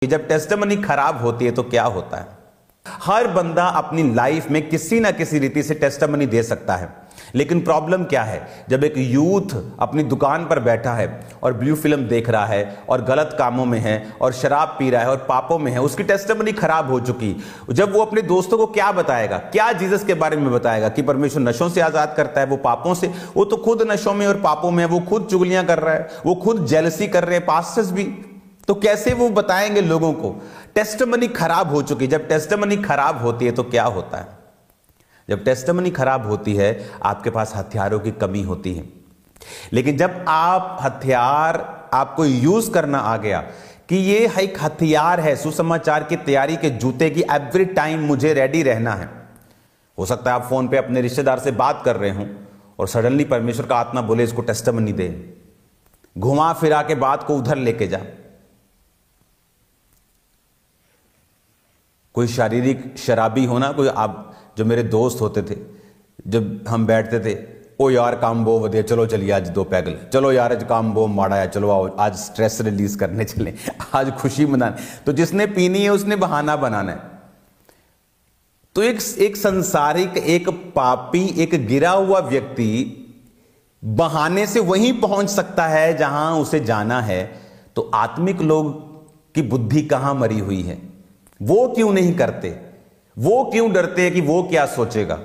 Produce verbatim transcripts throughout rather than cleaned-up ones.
कि जब टेस्टिमनी खराब होती है तो क्या होता है। हर बंदा अपनी लाइफ में किसी ना किसी रीति से टेस्टिमनी दे सकता है, लेकिन प्रॉब्लम क्या है, जब एक यूथ अपनी दुकान पर बैठा है और ब्लू फिल्म देख रहा है और गलत कामों में है और शराब पी रहा है और पापों में है, उसकी टेस्टिमनी खराब हो चुकी। जब वो अपने दोस्तों को क्या बताएगा, क्या जीसस के बारे में बताएगा कि परमेश्वर नशों से आजाद करता है, वो पापों से, वो तो खुद नशों में और पापों में है, वो खुद चुगलियां कर रहा है, वो खुद जेलसी कर रहे हैं, पास्टर्स भी, तो कैसे वो बताएंगे लोगों को। टेस्टिमनी खराब हो चुकी। जब टेस्टिमनी खराब होती है तो क्या होता है, जब टेस्टिमनी खराब होती है आपके पास हथियारों की कमी होती है। लेकिन जब आप हथियार आपको यूज करना आ गया कि ये एक हथियार है, सुसमाचार की तैयारी के जूते की, एवरी टाइम मुझे रेडी रहना है। हो सकता है आप फोन पे अपने रिश्तेदार से बात कर रहे हो और सडनली परमेश्वर का आत्मा बोले इसको टेस्टिमनी दे, घुमा फिरा के बात को उधर लेके जा। कोई शारीरिक शराबी होना, कोई आप जो मेरे दोस्त होते थे, जब हम बैठते थे, ओ यार काम बो वधिया, चलो चलिए आज दो पैगल, चलो यार आज काम बो माड़ा है, चलो आओ आज स्ट्रेस रिलीज करने चले, आज खुशी मनाने। तो जिसने पीनी है उसने बहाना बनाना है। तो एक एक संसारिक, एक पापी, एक गिरा हुआ व्यक्ति बहाने से वहीं पहुंच सकता है जहां उसे जाना है। तो आत्मिक लोग की बुद्धि कहां मरी हुई है, वो क्यों नहीं करते, वो क्यों डरते हैं कि वो क्या सोचेगा।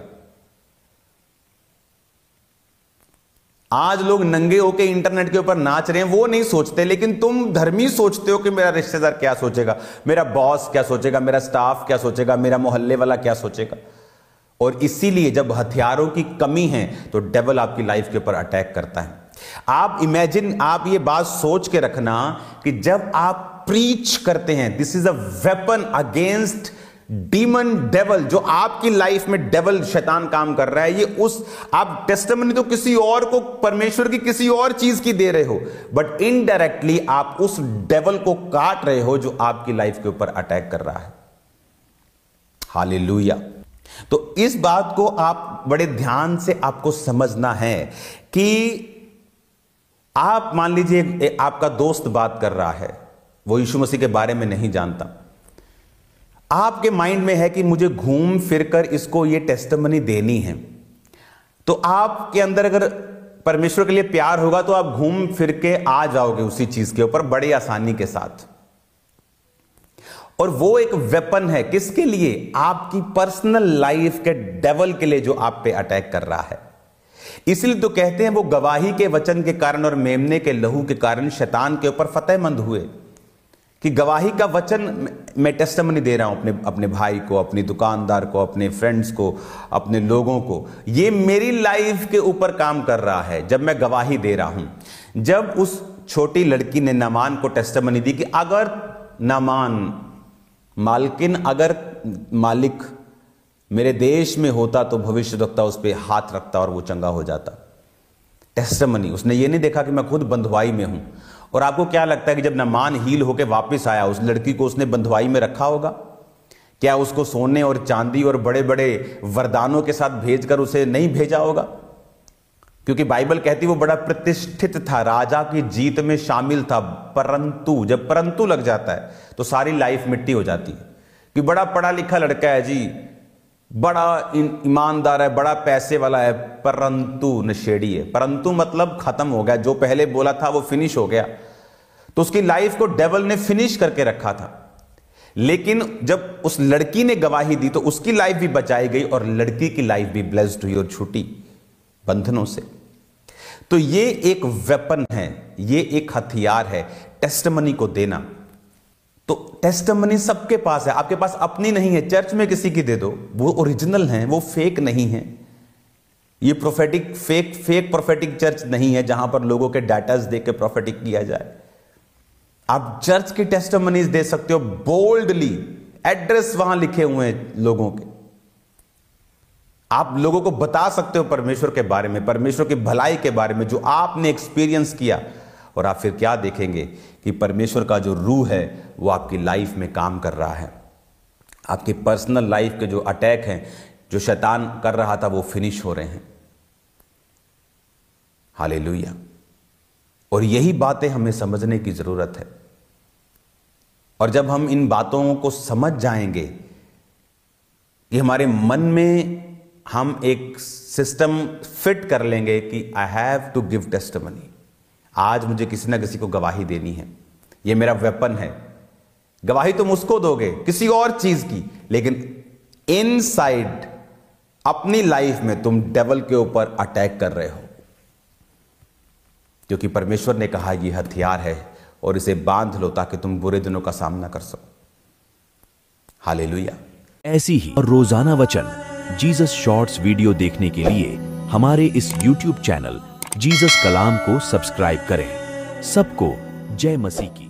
आज लोग नंगे होके इंटरनेट के ऊपर नाच रहे हैं, वो नहीं सोचते, लेकिन तुम धर्मी सोचते हो कि मेरा रिश्तेदार क्या सोचेगा, मेरा बॉस क्या सोचेगा, मेरा स्टाफ क्या सोचेगा, मेरा मोहल्ले वाला क्या सोचेगा। और इसीलिए जब हथियारों की कमी है तो डेविल आपकी लाइफ के ऊपर अटैक करता है। आप इमेजिन, आप ये बात सोच के रखना कि जब आप प्रीच करते हैं, this is a weapon against demon devil, जो आपकी लाइफ में डेवल शैतान काम कर रहा है, ये उस, आप टेस्टिमनी तो किसी और को, परमेश्वर की किसी और चीज की दे रहे हो, बट इनडायरेक्टली आप उस डेवल को काट रहे हो जो आपकी लाइफ के ऊपर अटैक कर रहा है। हालेलुया। तो इस बात को आप बड़े ध्यान से आपको समझना है कि आप मान लीजिए आपका दोस्त बात कर रहा है, वो यीशु मसीह के बारे में नहीं जानता, आपके माइंड में है कि मुझे घूम फिरकर इसको ये टेस्टिमनी देनी है। तो आपके अंदर अगर परमेश्वर के लिए प्यार होगा तो आप घूम फिर के आ जाओगे उसी चीज के ऊपर बड़ी आसानी के साथ। और वो एक वेपन है किसके लिए, आपकी पर्सनल लाइफ के डेवल के लिए जो आप पे अटैक कर रहा है। इसलिए तो कहते हैं वो गवाही के वचन के कारण और मेमने के लहू के कारण शैतान के ऊपर फतेहमंद हुए, कि गवाही का वचन मैं टेस्टिमनी दे रहा हूं अपने अपने भाई को, अपनी दुकानदार को, अपने फ्रेंड्स को, अपने लोगों को, ये मेरी लाइफ के ऊपर काम कर रहा है जब मैं गवाही दे रहा हूं। जब उस छोटी लड़की ने नामान को टेस्टिमनी दी कि अगर नामान मालकिन, अगर मालिक मेरे देश में होता तो भविष्यद्वक्ता उस पर हाथ रखता और वो चंगा हो जाता। टेस्टिमनी, उसने ये नहीं देखा कि मैं खुद बंधुआई में हूं। और आपको क्या लगता है कि जब नामान हील होकर वापस आया, उस लड़की को उसने बंधुआई में रखा होगा? क्या उसको सोने और चांदी और बड़े बड़े वरदानों के साथ भेजकर उसे नहीं भेजा होगा? क्योंकि बाइबल कहती वो बड़ा प्रतिष्ठित था, राजा की जीत में शामिल था। परंतु जब परंतु लग जाता है तो सारी लाइफ मिट्टी हो जाती है। कि बड़ा पढ़ा लिखा लड़का है जी, बड़ा ईमानदार है, बड़ा पैसे वाला है, परंतु नशेड़ी है। परंतु मतलब खत्म हो गया, जो पहले बोला था वो फिनिश हो गया। तो उसकी लाइफ को डेविल ने फिनिश करके रखा था। लेकिन जब उस लड़की ने गवाही दी तो उसकी लाइफ भी बचाई गई और लड़की की लाइफ भी ब्लेस्ड हुई और छूटी बंधनों से। तो ये एक वेपन है, ये एक हथियार है टेस्टिमनी को देना। तो टेस्टिमनी सबके पास है, आपके पास अपनी नहीं है। चर्च में किसी की दे दो, वो ओरिजिनल है, वो फेक नहीं है। ये prophetic fake fake prophetic church नहीं है जहां पर लोगों के डाटास दे के प्रोफेटिक किया जाए। आप चर्च की टेस्टिमनीज दे सकते हो बोल्डली, एड्रेस वहां लिखे हुए हैं लोगों के। आप लोगों को बता सकते हो परमेश्वर के बारे में, परमेश्वर की भलाई के बारे में, जो आपने एक्सपीरियंस किया। और आप फिर क्या देखेंगे कि परमेश्वर का जो रूह है वो आपकी लाइफ में काम कर रहा है। आपकी पर्सनल लाइफ के जो अटैक हैं, जो शैतान कर रहा था, वो फिनिश हो रहे हैं। हालेलुया। और यही बातें हमें समझने की जरूरत है। और जब हम इन बातों को समझ जाएंगे कि हमारे मन में हम एक सिस्टम फिट कर लेंगे कि I have to give testimony, आज मुझे किसी ना किसी को गवाही देनी है, ये मेरा वेपन है। गवाही तुम उसको दोगे किसी और चीज की, लेकिन इनसाइड अपनी लाइफ में तुम डेविल के ऊपर अटैक कर रहे हो, क्योंकि परमेश्वर ने कहा यह हथियार है और इसे बांध लो ताकि तुम बुरे दिनों का सामना कर सको। हालेलुया। ऐसी ही और रोजाना वचन जीसस शॉर्ट्स वीडियो देखने के लिए हमारे इस यूट्यूब चैनल जीसस कलाम को सब्सक्राइब करें। सबको जय मसीह की।